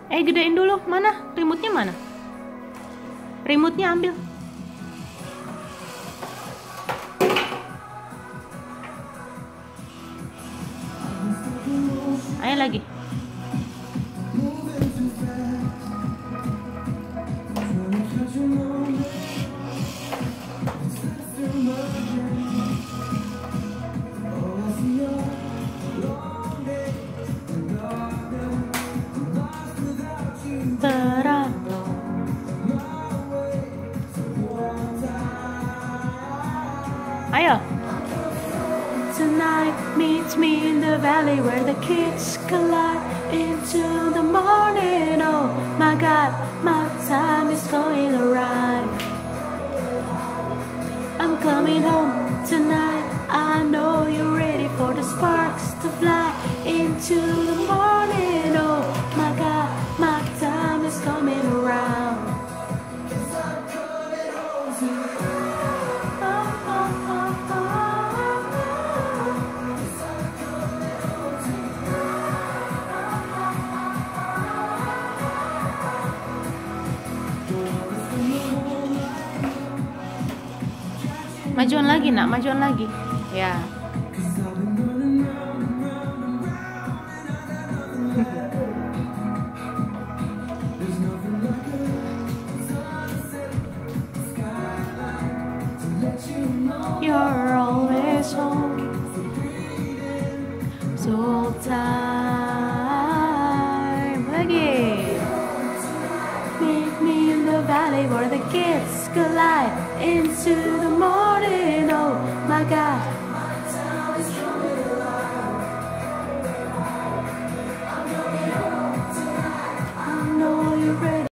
Gedein dulu. Mana? Remote-nya mana? Remote-nya ambil. Ayo lagi. Terang. Ayo. Tonight meets me in the valley where the kids collide into the morning. Oh my God, my time is going around. I'm coming home tonight. I know you're ready for the sparks to fly into the morning. Oh my God, my time is coming around. Majuan lagi nak, majuan lagi. Ya. You're always home. So time lagi. Meet me in the valley where the kids collide into the morning. Oh my God.